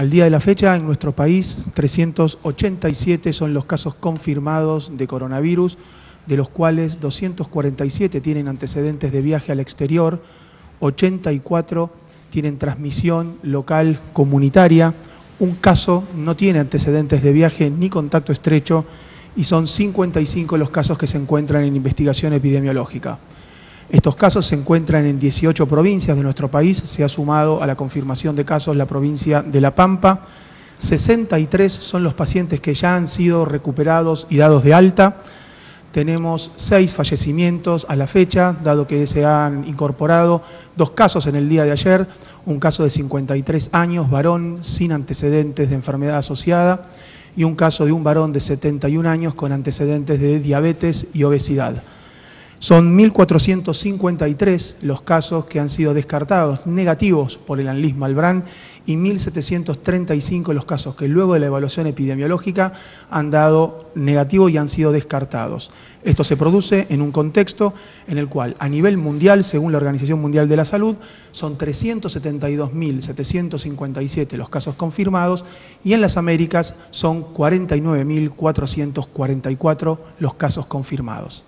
Al día de la fecha, en nuestro país, 387 son los casos confirmados de coronavirus, de los cuales 247 tienen antecedentes de viaje al exterior, 84 tienen transmisión local comunitaria, un caso no tiene antecedentes de viaje ni contacto estrecho y son 55 los casos que se encuentran en investigación epidemiológica. Estos casos se encuentran en 18 provincias de nuestro país, se ha sumado a la confirmación de casos la provincia de La Pampa, 63 son los pacientes que ya han sido recuperados y dados de alta, tenemos 6 fallecimientos a la fecha, dado que se han incorporado 2 casos en el día de ayer, un caso de 53 años, varón sin antecedentes de enfermedad asociada, y un caso de un varón de 71 años con antecedentes de diabetes y obesidad. Son 1.453 los casos que han sido descartados, negativos por el ANLIS-Malbrán, y 1.735 los casos que luego de la evaluación epidemiológica han dado negativo y han sido descartados. Esto se produce en un contexto en el cual, a nivel mundial, según la Organización Mundial de la Salud, son 372.757 los casos confirmados y en las Américas son 49.444 los casos confirmados.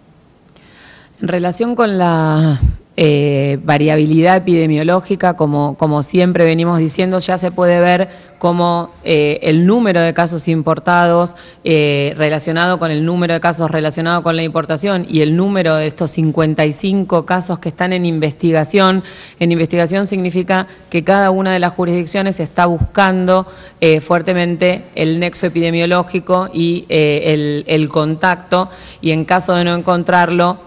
En relación con la variabilidad epidemiológica, como siempre venimos diciendo, ya se puede ver cómo el número de casos importados relacionado con el número de casos relacionado con la importación y el número de estos 55 casos que están en investigación significa que cada una de las jurisdicciones está buscando fuertemente el nexo epidemiológico y el contacto, y en caso de no encontrarlo,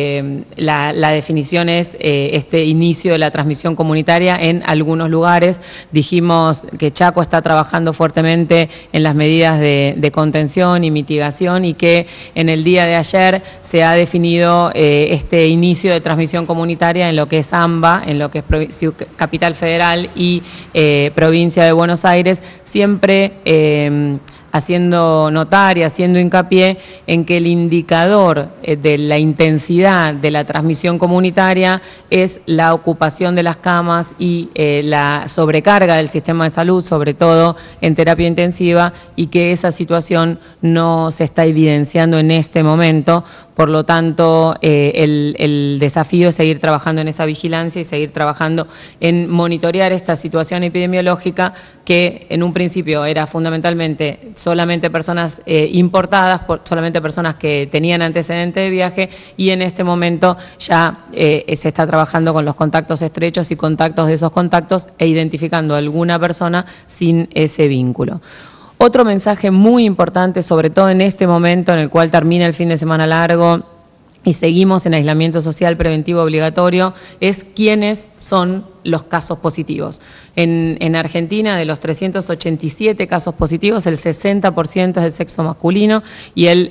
la definición es este inicio de la transmisión comunitaria en algunos lugares. Dijimos que Chaco está trabajando fuertemente en las medidas de contención y mitigación y que en el día de ayer se ha definido este inicio de transmisión comunitaria en lo que es AMBA, en lo que es Capital Federal y Provincia de Buenos Aires, siempre haciendo notar y haciendo hincapié en que el indicador de la intensidad de la transmisión comunitaria es la ocupación de las camas y la sobrecarga del sistema de salud, sobre todo en terapia intensiva, y que esa situación no se está evidenciando en este momento. Por lo tanto, el desafío es seguir trabajando en esa vigilancia y seguir trabajando en monitorear esta situación epidemiológica que en un principio era fundamentalmente solamente personas importadas, solamente personas que tenían antecedentes de viaje, y en este momento ya se está trabajando con los contactos estrechos y contactos de esos contactos e identificando a alguna persona sin ese vínculo. Otro mensaje muy importante, sobre todo en este momento en el cual termina el fin de semana largo y seguimos en aislamiento social preventivo obligatorio, es quiénes son los casos positivos. En Argentina, de los 387 casos positivos, el 60% es del sexo masculino y el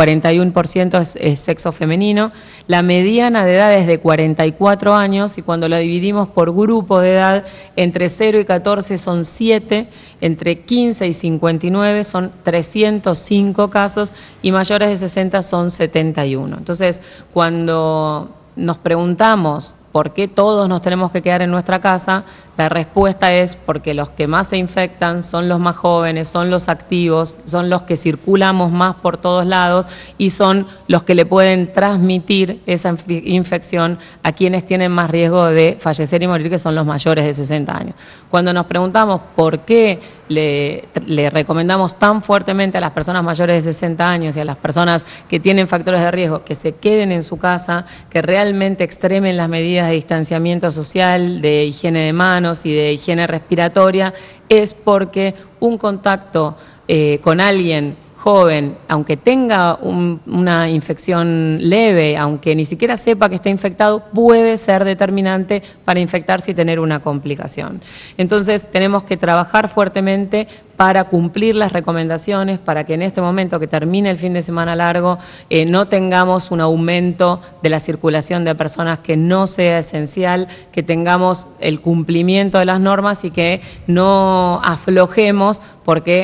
41% es sexo femenino. La mediana de edad es de 44 años y cuando la dividimos por grupo de edad, entre 0 y 14 son 7, entre 15 y 59 son 305 casos y mayores de 60 son 71. Entonces, cuando nos preguntamos ¿por qué todos nos tenemos que quedar en nuestra casa? La respuesta es porque los que más se infectan son los más jóvenes, son los activos, son los que circulamos más por todos lados y son los que le pueden transmitir esa infección a quienes tienen más riesgo de fallecer y morir, que son los mayores de 60 años. Cuando nos preguntamos por qué le recomendamos tan fuertemente a las personas mayores de 60 años y a las personas que tienen factores de riesgo que se queden en su casa, que realmente extremen las medidas de distanciamiento social, de higiene de manos y de higiene respiratoria, es porque un contacto con alguien joven, aunque tenga una infección leve, aunque ni siquiera sepa que está infectado, puede ser determinante para infectarse y tener una complicación. Entonces tenemos que trabajar fuertemente para cumplir las recomendaciones, para que en este momento que termine el fin de semana largo no tengamos un aumento de la circulación de personas que no sea esencial, que tengamos el cumplimiento de las normas y que no aflojemos porque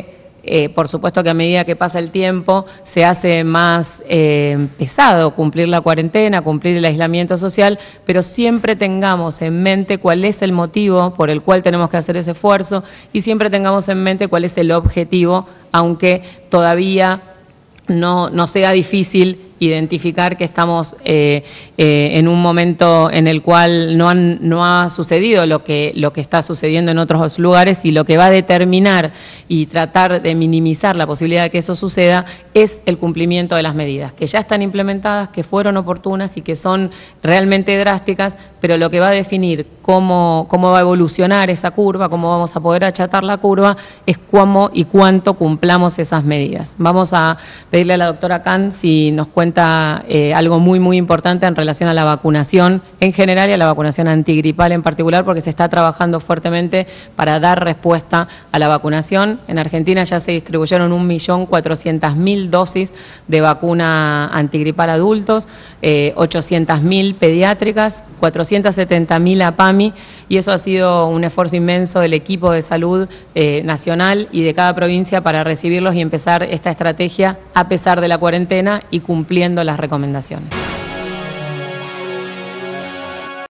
por supuesto que a medida que pasa el tiempo se hace más pesado cumplir la cuarentena, cumplir el aislamiento social, pero siempre tengamos en mente cuál es el motivo por el cual tenemos que hacer ese esfuerzo y siempre tengamos en mente cuál es el objetivo, aunque todavía no sea difícil identificar que estamos en un momento en el cual no ha sucedido lo que está sucediendo en otros lugares, y lo que va a determinar y tratar de minimizar la posibilidad de que eso suceda es el cumplimiento de las medidas, que ya están implementadas, que fueron oportunas y que son realmente drásticas, pero lo que va a definir cómo va a evolucionar esa curva, cómo vamos a poder achatar la curva, es cómo y cuánto cumplamos esas medidas. Vamos a pedirle a la doctora Khan si nos cuenta algo muy importante en relación a la vacunación en general y a la vacunación antigripal en particular, porque se está trabajando fuertemente para dar respuesta a la vacunación. En Argentina ya se distribuyeron 1.400.000 dosis de vacuna antigripal adultos, 800.000 pediátricas, 470.000 APAMI, y eso ha sido un esfuerzo inmenso del equipo de salud nacional y de cada provincia para recibirlos y empezar esta estrategia a pesar de la cuarentena y cumpliendo las recomendaciones.